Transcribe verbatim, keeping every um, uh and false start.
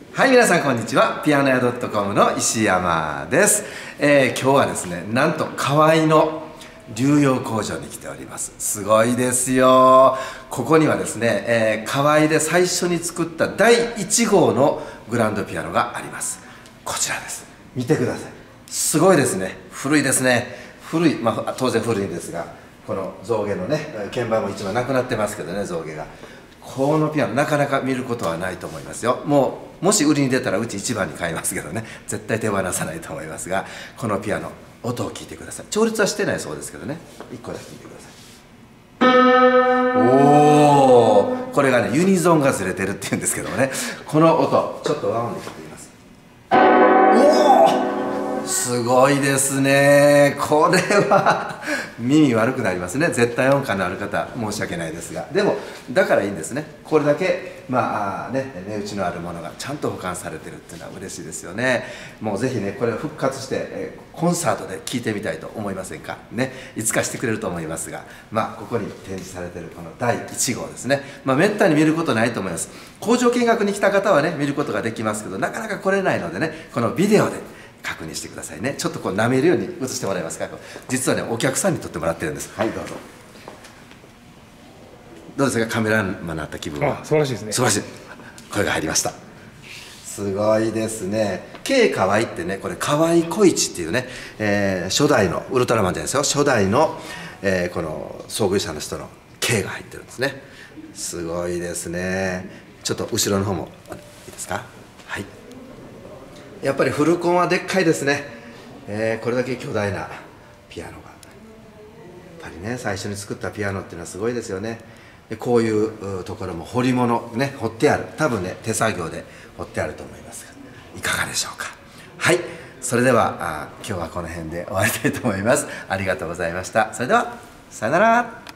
はい、皆さんこんにちは。ピアノ屋 .com の石山です。えー、今日はですね、なんと河合の龍陽工場に来ております。すごいですよ。ここにはですね、えー、河合で最初に作っただいいち号のグランドピアノがあります。こちらです。見てください。すごいですね。古いですね。古い、まあ当然古いんですが、この象牙のね、鍵盤も一番なくなってますけどね、象牙が。このピアノなかなか見ることはないと思いますよ。もうもし売りに出たらうち一番に買いますけどね、絶対手放さないと思いますが、このピアノ音を聞いてください。調律はしてないそうですけどね、いっこだけ聞いてください。おお、これがねユニゾンがずれてるっていうんですけどもね、この音ちょっと和音で聞いてみます。おお、すごいですね。これは耳悪くなりますね。絶対音感のある方申し訳ないですが、でもだからいいんですね。これだけまあね値打ちのあるものがちゃんと保管されてるっていうのは嬉しいですよね。もうぜひねこれを復活して、えー、コンサートで聴いてみたいと思いませんかね。いつかしてくれると思いますが、まあここに展示されてるこのだいいち号ですね。まあめったに見ることないと思います。工場見学に来た方はね見ることができますけど、なかなか来れないのでね、このビデオで確認してくださいね。ちょっとこう舐めるように映してもらえますか。実はねお客さんに撮ってもらってるんです。はい、どうぞ。どうですか、カメラマンになった気分は。 あ、素晴らしいですね。 素晴らしい。声が入りました。すごいですね。K 河合ってね、これ河合小一っていうね、えー、初代のウルトラマンじゃないですよ、初代の、えー、この創業者の人の K が入ってるんですね。すごいですね。ちょっと後ろの方もいいですか。はい。やっぱりフルコンはでっかいですね。えー、これだけ巨大なピアノがやっぱりね最初に作ったピアノっていうのはすごいですよね。でこういうところも彫り物ね、彫ってある、多分ね手作業で彫ってあると思いますが、いかがでしょうか。はい、それではあ今日はこの辺で終わりたいと思います。ありがとうございました。それではさよなら。